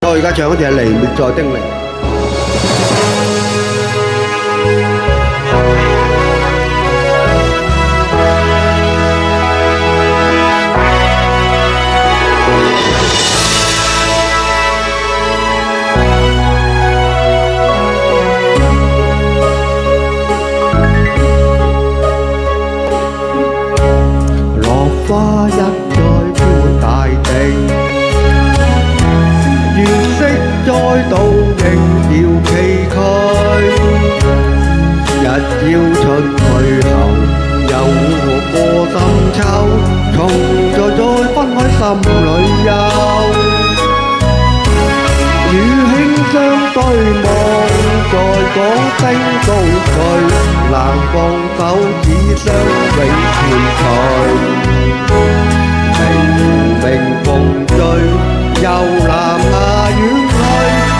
我而家唱嗰隻係《離別在丁零》。落花一再飄滿大地。 月色再度仍要崎嶇，日要出去後，又過深秋，重再分開心裏憂。與輕相對望，在講聲高句，難放手只相永存在。明明共醉，又南下遠去。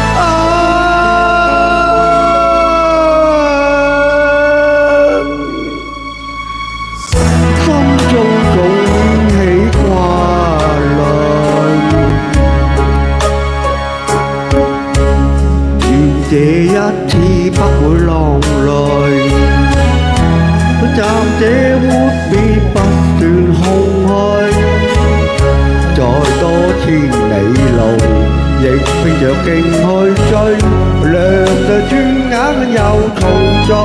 這一次不會浪淚，暫這活別不算空虛。再多千里路，亦拼着勁去追，亮着轉眼又重聚。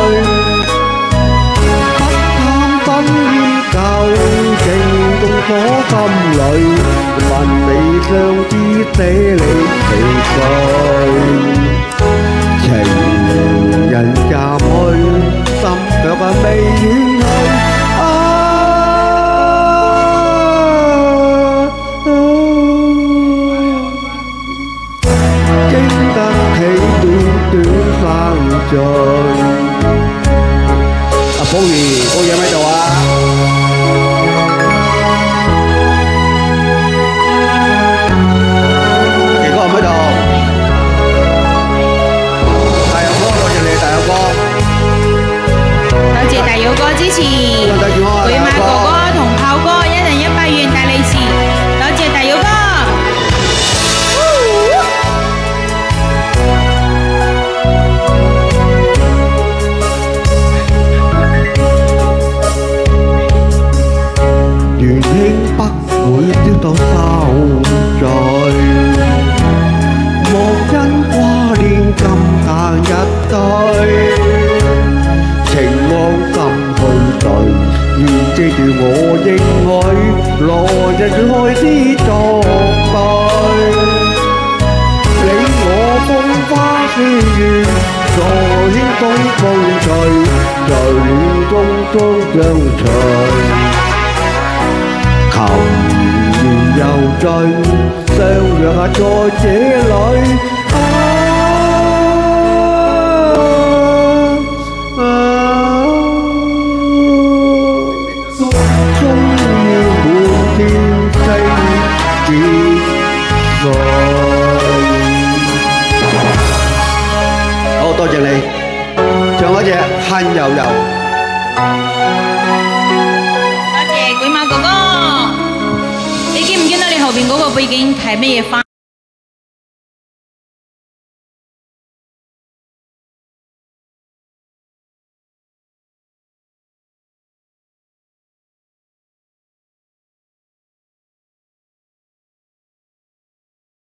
不貪新厭舊，靜動火心裏，問你相知這離奇緒。 情人暫去，心卻未遠去。經得起短短生聚。阿寶兒，寶爺喺度啊！ 大友哥支持，鬼馬哥哥同炮哥一人100元大利是，多謝大友哥。元兄不會丟到受罪，莫因掛念咁淡一對。 情往心去聚，願記住我應許，來日要開始作對。你我風花雪月，在輕風風吹，在戀中相隨。琴弦又醉，相約在這裏。 好，多謝你，唱嗰隻恨悠悠。 多謝鬼馬哥哥，你見唔見到你後邊嗰個背景係乜嘢花？